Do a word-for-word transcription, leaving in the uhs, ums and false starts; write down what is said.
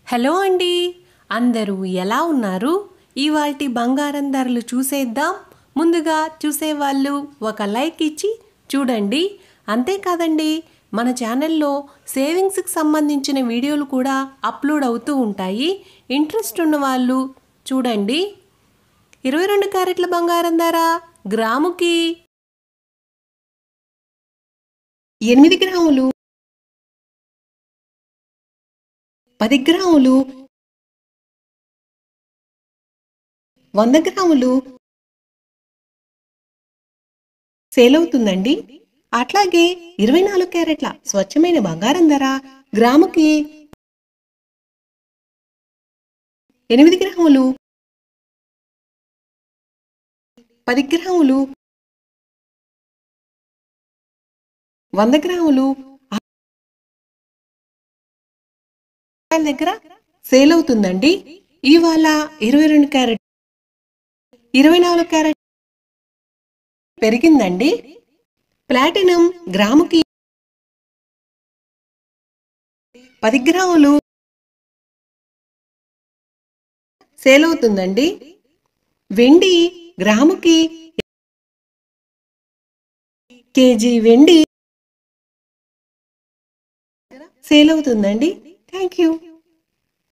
Hello అండి, అందరూ ఎలా ఉన్నారు? ఇవాల్టి బంగారం ధరలు చూసేద్దాం. ముందుగా చూసేవాళ్ళు ఒక లైక్ ఇచ్చి చూడండి. అంతేకాదండి, మన ఛానల్లో సేవింగ్స్కి సంబంధించిన వీడియోలు కూడా అప్లోడ్ అవుతూ ఉంటాయి. ఇంట్రెస్ట్ ఉన్న వాళ్ళు చూడండి. ఇరవై రెండు క్యారెట్ల బంగారం ధర గ్రాముకి ఎనిమిది గ్రాములు, పది గ్రాములు, వంద గ్రాములు సేల్ అవుతుందండి. అట్లాగే ఇరవై నాలుగు క్యారెట్ల స్వచ్ఛమైన బంగారం ధర గ్రాముకి ఎనిమిది గ్రాములు, పది గ్రాములు, వంద గ్రాములు దగ్గర సేల్ అవుతుందండి. ఇవాళ ఇరవై రెండు క్యారెట్ ఇరవై నాలుగు క్యారెట్ పెరిగిందండి. ప్లాటినం గ్రాముకి పది గ్రాములు సేల్ అవుతుందండి. వెండి గ్రాముకి కేజీ వెండి సేల్ అవుతుందండి. Thank you.